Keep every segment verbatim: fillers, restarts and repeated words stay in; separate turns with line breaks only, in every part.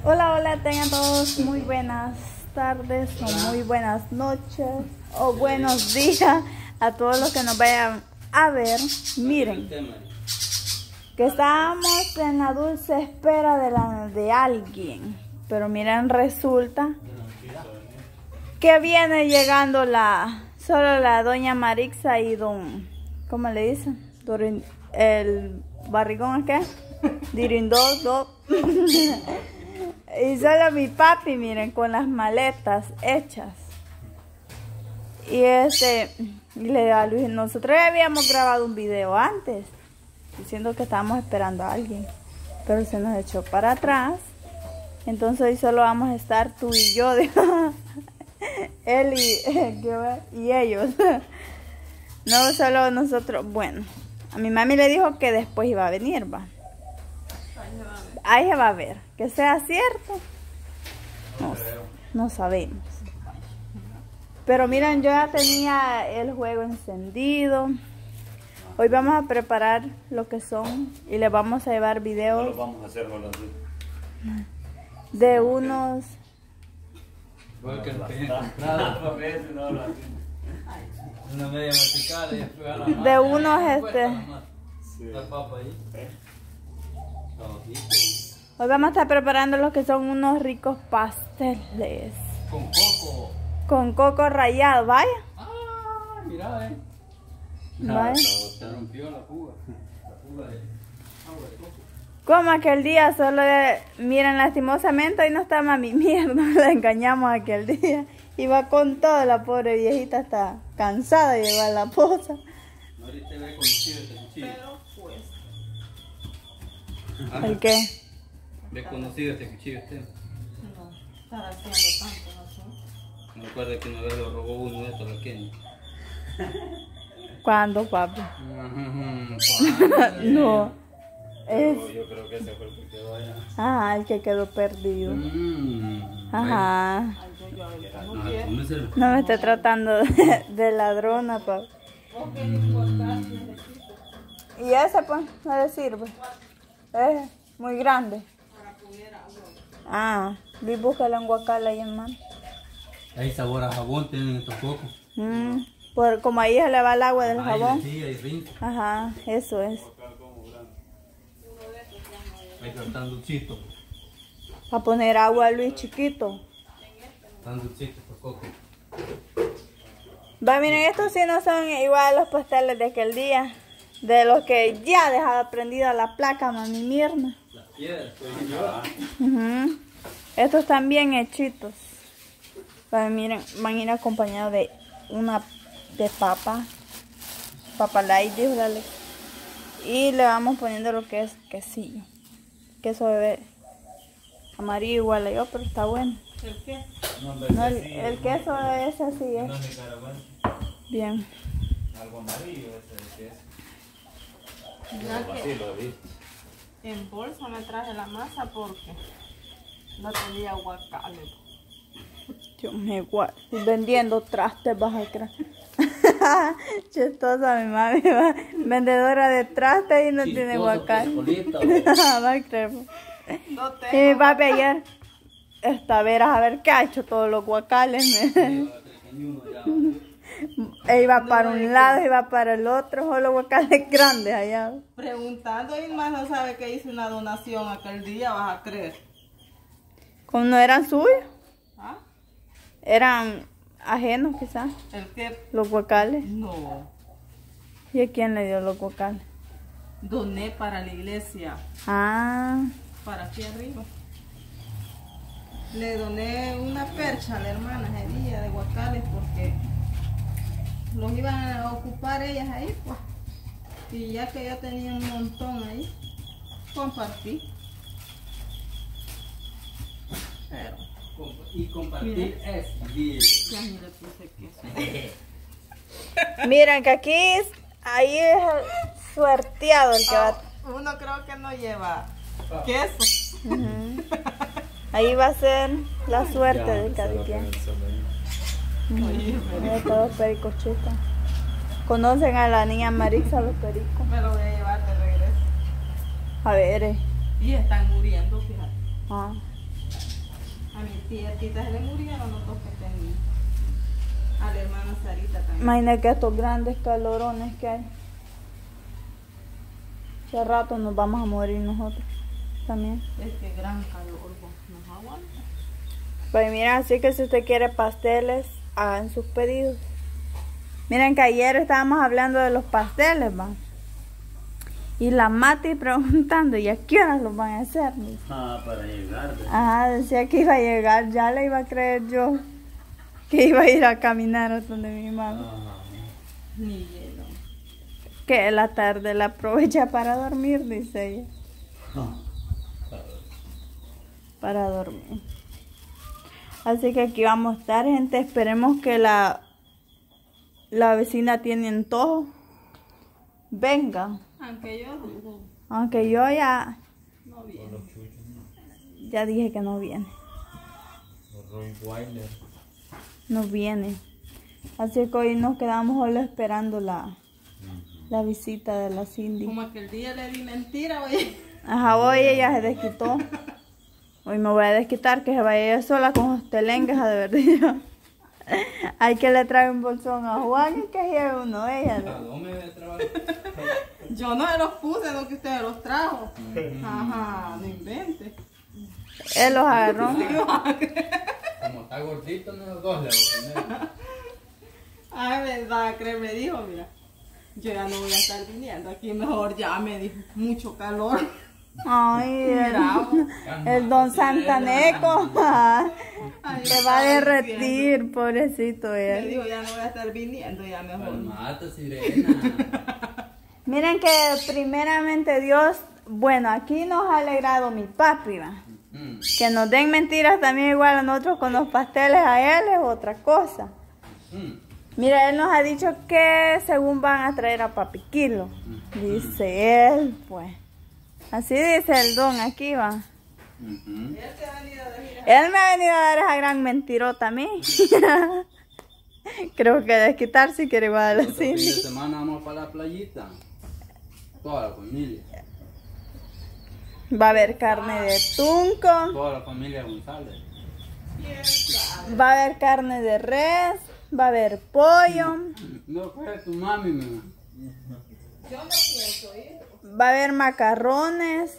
Hola, hola, tengan todos muy buenas tardes o muy buenas noches o buenos días a todos los que nos vayan a ver. Miren, que estábamos en la dulce espera de, la, de alguien, pero miren, resulta que viene llegando la solo la doña Marixa y don, ¿cómo le dicen? Dorin, el barrigón, ¿qué? Dirindó, do. Y solo mi papi, miren, con las maletas hechas. Y este, y le digo a Luis, nosotros ya habíamos grabado un video antes, diciendo que estábamos esperando a alguien, pero se nos echó para atrás. Entonces hoy solo vamos a estar tú y yo, digo, él y, y ellos. No solo nosotros. Bueno, a mi mami le dijo que después iba a venir, va. Ahí se va a ver. Que sea cierto, no, no sabemos. Pero miren, yo ya tenía el juego encendido. Hoy vamos a preparar lo que son y les vamos a llevar videos.
No lo vamos a hacer con los
de unos
igual que lo que he comprado una media masticada y después a la mano.
de unos este
La papa ahí.
hoy vamos a estar preparando lo que son unos ricos pasteles
Con coco.
con coco rallado, vaya.
Ah, mira, eh.
Vaya.
Se rompió la fuga. La fuga de agua de coco.
Como aquel día, solo de, miren, lastimosamente hoy no está mami, mierda, la engañamos aquel día. Iba con todo, la pobre viejita está cansada de llevar la poza.
No, ahorita ve conocido este cuchillo.
Pero pues,
Ajá.
¿El qué?
Ve conocido este cuchillo usted.
no, estar haciendo tanto, no sé.
Me acuerdo que una vez lo robó uno de estos pequeños.
¿Cuándo, papi?
Ajá.
No. Es,
Yo, yo creo que ese fue el que quedó allá.
ajá, el que quedó perdido.
Mm.
Ajá.
Ay, yo, yo, yo no
Ajá,
quiero.
cómeselo.
No me esté tratando de, de ladrona, papi.
Porque ni importa, necesito
Y ese, pues, no le sirve. Es muy grande.
para poner agua.
Ah, Luis, búscala en guacala ahí en mano.
Hay sabor a jabón, tienen estos cocos.
Mm, por, como ahí se le va el agua del
Ay,
jabón.
Sí, hay rinco.
Ajá, eso es.
Hay tan dulcito.
A poner agua a Luis chiquito.
Tan dulcito estos cocos.
Va, miren, estos sí no son igual a los pasteles de aquel día. De los que ya dejaba prendida la placa, mami mierda.
Las piedras, pues yo.
Ujú. Estos están bien hechitos. Va, miren, van a ir acompañados de una de papa. Papa light, dijo la Alex. Y le vamos poniendo lo que es quesillo. Queso bebé amarillo igual a yo, pero está bueno.
¿El qué?
No,
No, el, el queso es así,
no
es.
es de caramelo.
Bien.
Algo amarillo ese que es.
Ya
Algo
que
así lo vi.
en bolsa me traje la masa porque no tenía guacale.
Yo me guardo. Vendiendo trastes, vas a creer. Chistosa mi mami, va. Vendedora de trastes y no tiene guacamole. Va a creer.
No
Y
tengo.
mi papi ayer, esta veras a ver qué ha hecho todos los guacales. E iba para un lado, iba para el otro, solo guacales grandes allá.
Preguntando y más no sabe que hice una donación aquel día, vas a creer.
Como no eran suyos,
¿Ah?
eran ajenos quizás,
¿El qué?
los guacales.
No.
¿Y a quién le dio los guacales?
Doné para la iglesia,
Ah,
para aquí arriba. Le doné una percha a la hermana ese día de guacales porque los iban a ocupar ellas ahí, pues. Y ya que yo tenía un montón ahí, compartí. Pero
Y compartir es vivir.
ya ni le puse queso.
miren que aquí es, ahí es el suerteado el que va.
Uno creo que no lleva queso.
Ujú. Ahí va a ser la suerte de cada quien. Mira todos pericochitos. ¿Conocen a la niña Marixa, los pericos?
Me lo voy a llevar de regreso.
A ver, eh.
Y están muriendo, fíjate.
Ah.
A mi tía Tita se le murieron los dos que tenía. A la hermana Sarita también.
Imagina que estos grandes calorones que hay. Hace rato nos vamos a morir nosotros también.
Es que gran calor vos, nos aguanta.
Pues mira, así que si usted quiere pasteles, hagan sus pedidos. Miren que ayer estábamos hablando de los pasteles, va. Y la Mati preguntando, ¿y a qué horas los van a hacer?
Ah, para llegar. ¿Ve?
Ajá, decía que iba a llegar, ya le iba a creer yo que iba a ir a caminar hasta donde mi mamá.
Ah,
Ni hielo.
Que la tarde la aprovecha para dormir, dice ella.
ah.
Para dormir. Así que aquí vamos a estar, gente. Esperemos que la, la vecina tiene antojo. Venga.
Aunque yo dudo,
Aunque yo ya,
no viene.
Los chuchos, ¿no?
ya dije que no viene.
Los Rottweiler.
No viene. Así que hoy nos quedamos solo esperando la, la visita de la Cindy.
Como aquel día le di mentira, oye.
Ajá, hoy ella se desquitó. Hoy me voy a desquitar que se vaya ella sola con los telengues a de verdad. Hay que le traer un bolsón a Juan y que lleve uno ella. ¿No?
No me de trabajo.
Yo no se los puse, no que ustedes los trajo. Ajá, no invente.
Él los agarró.
Como está gordito, no los dos le voy a poner.
Ay, me va a creer, me dijo, mira, yo ya no voy a estar viniendo aquí, mejor ya me dijo, mucho calor.
Ay, el,
Bravo.
el don Santaneco.
Ay,
Se va a
estaba
derretir, pobrecito
Me
él.
dijo, ya no voy a estar viniendo, ya mejor.
Calmata, sirena.
Miren que primeramente Dios, bueno, aquí nos ha alegrado mi papi, va.
Mm.
Que nos den mentiras también igual a nosotros con los pasteles a él es otra cosa.
Mm.
Mira, él nos ha dicho que según van a traer a papi Kilo. Dice él, pues. Así dice el don aquí, va.
Ujú.
Él te ha venido a decir,
Él me ha venido a dar esa gran mentirota a mí. Creo que desquitar si quiere igual a la
Otro fin de
Cindy.
semana vamos para la playita. Toda la familia.
Va a haber carne de tunco,
Toda la familia González.
va a haber carne de res, va a haber pollo,
No fue tu mami, mi mamá.
yo no pienso ir.
va a haber macarrones.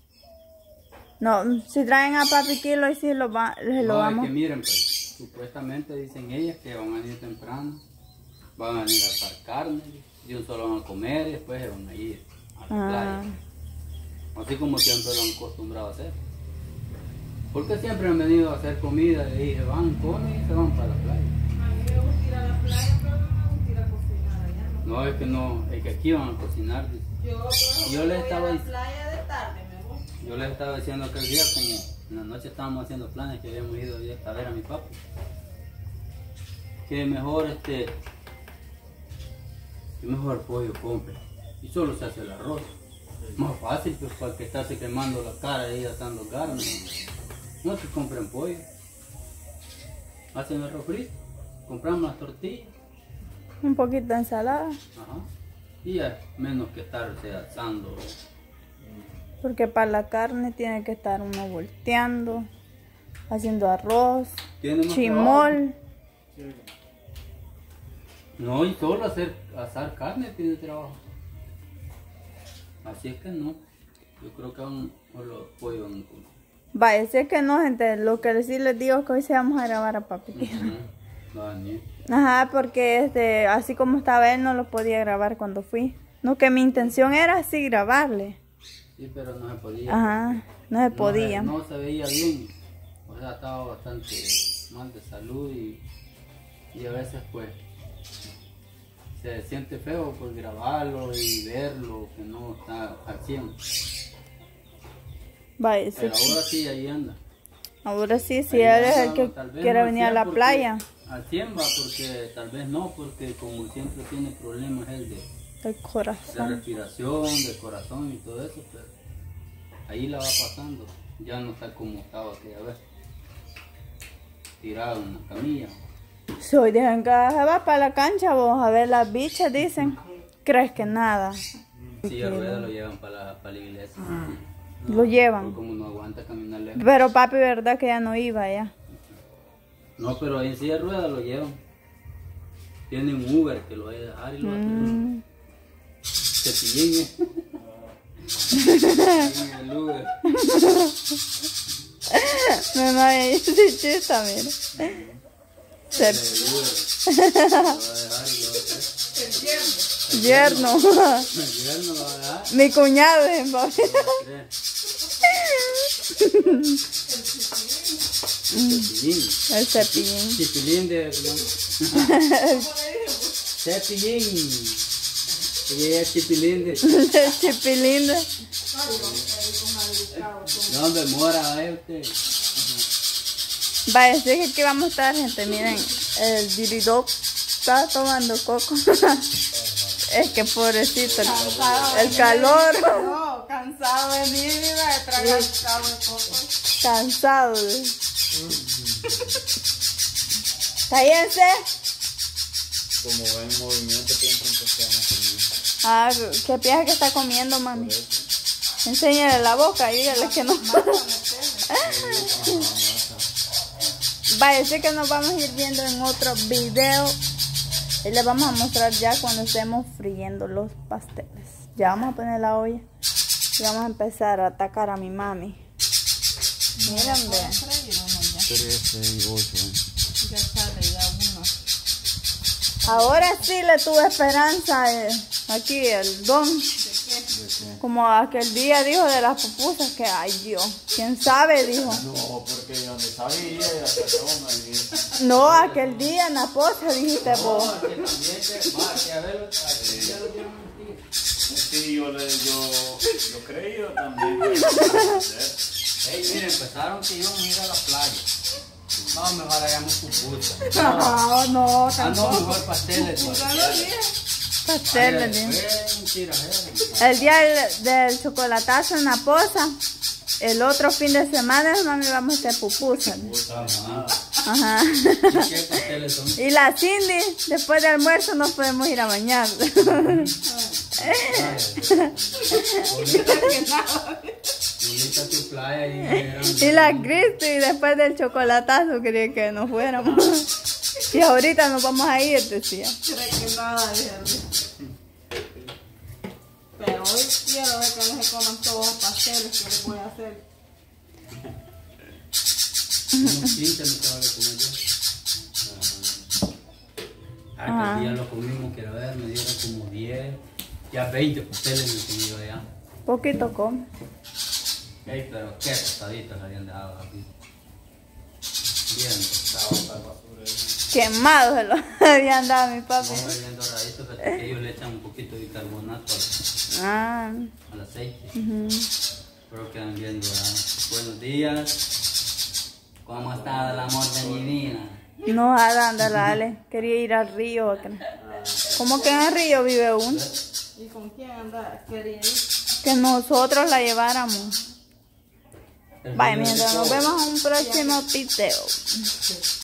No, si traen a papi Kilo y si lo, va, se lo
No,
vamos.
es que miren, pues, supuestamente dicen ellas que van a ir temprano, van a ir a asar carne, y un solo van a comer y después se van a ir a la
Ah.
playa. Así como siempre lo han acostumbrado a hacer. Porque siempre han venido a hacer comida y ahí se van, comen y se van para la playa.
A mí me gusta ir a la playa, pero no me gusta ir a cocinar allá. No.
No, es que no, es que aquí van a cocinar. dice.
Yo, pues,
Yo le
voy
estaba
a la
dic-
playa de tarde, me gusta.
Yo les estaba diciendo aquel día, como en la noche estábamos haciendo planes que habíamos ido a ver a mi papi, que mejor este, que mejor pollo compre y solo se hace el arroz. Más fácil, pues, para que estarse quemando la cara y asando carne. No se compren pollo. Hacen el refrito, compramos las tortillas,
Un poquito de ensalada,
ajá, y ya menos que estarse asando.
porque para la carne tiene que estar uno volteando, haciendo arroz,
Tiene más
chimol.
No, y solo hacer asar carne tiene trabajo. Así es que no. Yo creo que aún los pollos van a
Vaya, si es que no, gente, lo que sí les digo es que hoy sí vamos a grabar a papi Kilo.
No, Daniel.
Ajá, porque este, así como estaba él no lo podía grabar cuando fui. No, que mi intención era así grabarle.
Sí, pero no se podía.
Ajá, no se podía.
No, se- no se veía bien. O sea, estaba bastante mal de salud y, y a veces pues se siente feo pues grabarlo y verlo que no está al cien.
Vaya, sí.
Pero ahora sí, ahí anda.
Ahora sí, si
Ahí
él es
anda,
el que
tal vez
quiere
no al
venir a
cien
la
porque-
playa,
Al cien va, porque tal vez no, porque como siempre tiene problemas él de,
el
de
corazón.
respiración, de corazón y todo eso, pero ahí la va pasando. Ya no está como estaba aquella vez. Tirado en la camilla.
Soy de que se va para la cancha, vos a ver las bichas, dicen. ¿Crees que nada?
Sí, a rueda lo llevan para la, para la iglesia.
Lo llevan.
Porque como no aguanta caminar lejos.
Pero papi, ¿verdad que ya no iba ya?
No, pero en silla de ruedas lo llevan. Tiene un Uber que lo va a dejar y lo va a traer.
Mm.
Cepillín, ¿eh? En el Uber.
No, no, ahí sí chista, mira.
En
Se-
el Uber. Lo va a dejar y lo va a traer.
Yerno.
El yerno lo va a dejar.
Mi cuñado es papi.
Lo va a traer. Cepillín.
El cepillín.
Chipilín de... Cepillín. Y ella es chipilín de...
El chipilín.
No, hombre, mora, eh, usted.
Vaya, sí que aquí vamos a estar, gente. Miren, el diridó está tomando coco. Es que pobrecito, el, el calor.
No, cansado de mí, de tragar cabo de coco.
Cansado. de- Cállense.
Como ven movimiento, piensan que estamos comiendo.
Ah, ¿qué piensa que está comiendo, mami? Enséñale la boca y dígale que no. Vaya, sé que nos vamos a ir viendo en otro video. Y les vamos a mostrar ya cuando estemos friendo los pasteles. Ya vamos a poner la olla. Y vamos a empezar a atacar a mi mami. Miren, vean.
tres, seis, ocho.
Ya sale ya uno.
Ahora sí le tuve esperanza eh, aquí, el don. Como aquel día dijo de las pupusas que, ay Dios, quién sabe, dijo.
No, porque yo no sabía, ya se toma el día.
No, aquel día en la posa dijiste vos.
No, que también te... Va, que a ver, ya lo tienen aquí.
Sí, yo, le, yo, yo creí yo también. Que
Ey, miren, empezaron que íbamos a ir a la playa. No, mejor hagamos pupusas.
No, no,
Ah, no,
tampoco.
mejor pasteles. pues.
Pasteles,
Ay,
dijo.
fue un tiradero.
El día del, del chocolatazo en la posa. El otro fin de semana, mami, vamos a hacer pupusas. Ajá.
¿Y qué pasteles son?
Y la Cindy, después del almuerzo nos podemos ir a bañar.
Bonita tu playa ahí. mira.
Y la Cristi, después del chocolatazo, quería que nos fuéramos. Y ahorita nos vamos a ir, decía.
Cree que nada, déjame. Pero hoy quiero ver que no se coman todos los pasteles que les voy a hacer.
Unos quince me estaba de comer yo. Ah,
Ajá.
que día lo comimos, quiero ver, me dieron como diez, ya veinte pasteles me comí yo allá.
Poquito come.
Ey, pero qué tostaditas habían dejado aquí. Bien tostados para basura.
Quemado se lo habían dado a mi papi.
Vamos a ver bien doraditos, pero que ellos le echan un poquito de bicarbonato al,
Ah,
al aceite.
ujú.
Espero que anden bien dorados. Buenos días. ¿Cómo está el amor de mi vida?
No, Adán, dale. Quería ir al río. acá. ¿Cómo que en el río vive uno?
¿Y con quién anda? Quería ir.
Que nosotros la lleváramos.
El
Vaya,
río de
mientras nos
Cobo.
vemos en un próximo video.